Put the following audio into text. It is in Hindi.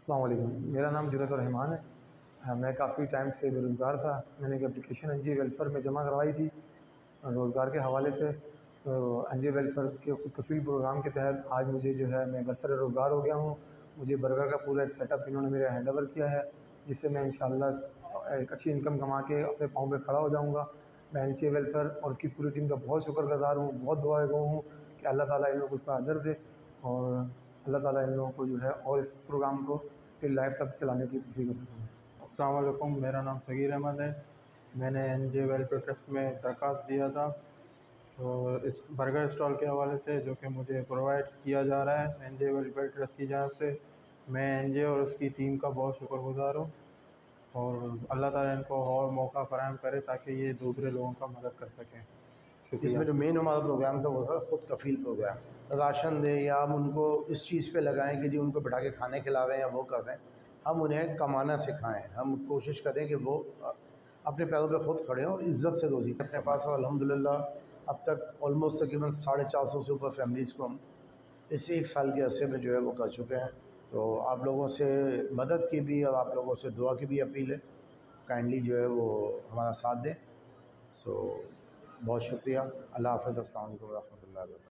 अस्सलाम वालेकुम। मेरा नाम जुनैद-उर-रहमान है। मैं काफ़ी टाइम से बेरोज़गार था। मैंने एक एप्लीकेशन एनजीओ वेलफेयर में जमा करवाई थी रोज़गार के हवाले से। तो एनजीओ वेलफेयर के खुद कफ़ील प्रोग्राम के तहत आज मुझे जो है मैं बरसर रोज़गार हो गया हूँ। मुझे बर्गर का पूरा एक सेटअप इन्होंने मेरे हैंडओवर किया है, जिससे मैं इंशाअल्लाह एक अच्छी इनकम कमा के अपने पाँव पे खड़ा हो जाऊँगा। मैं एनजीओ वेलफेयर और उसकी पूरी टीम का बहुत शुक्रगुज़ार हूँ, बहुत दुआगो हूँ कि अल्लाह ताला इन लोगों को उसका अजर दे और अल्लाह ताला इन लोगों को जो है और इस प्रोग्राम को टिल लाइफ तक चलाने की तौफ़ीक अता फरमाए। अस्सलाम वालेकुम, मेरा नाम सगीर अहमद है। मैंने एनजीओ वेलफेयर ट्रस्ट में दरख्वास्त दिया था और इस बर्गर स्टॉल के हवाले से जो कि मुझे प्रोवाइड किया जा रहा है एनजीओ वेलफेयर ट्रस्ट की जानब से। मैं एनजीओ और उसकी टीम का बहुत शुक्रगुज़ार हूँ और अल्लाह ताला इनको और मौका फ़राहम करे ताकि ये दूसरे लोगों का मदद कर सकें। शुक्रिया। इसमें जो मेन हमारा प्रोग्राम था वो था ख़ुद कफ़ील प्रोग्राम। राशन दें या हम उनको इस चीज़ पे लगाएं कि जी उनको बिठा के खाने खिला रहे हैं या वो कर रहे हैं, हम उन्हें कमाना सिखाएं। हम कोशिश करें कि वो अपने पैरों पे ख़ुद खड़े हों और इज़्ज़त से रोज़ी अपने पास। और अल्हम्दुलिल्लाह अब तक ऑलमोस्ट तकरीबन 450 से ऊपर फैमिलीज़ को हम इस 1 साल के अरसे में जो है वो कर चुके हैं। तो आप लोगों से मदद की भी और आप लोगों से दुआ की भी अपील है, काइंडली जो है वो हमारा साथ दें। सो बहुत शुक्रिया। अल्लाह हाफ़िज़। अस्सलाम वालेकुम व रहमतुल्लाहि व बरकातहू।